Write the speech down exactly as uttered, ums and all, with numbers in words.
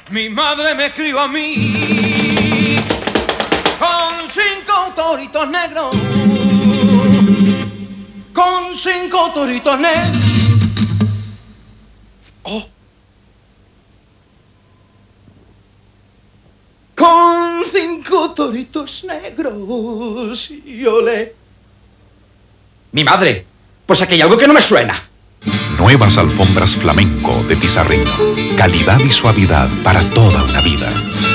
Mi madre me escribió a mí con cinco toritos negros, con cinco toritos negros. Oh. Con cinco toritos negros y olé. Mi madre, pues aquí hay algo que no me suena. Nuevas alfombras flamenco de Pizarrín. Calidad y suavidad para toda una vida.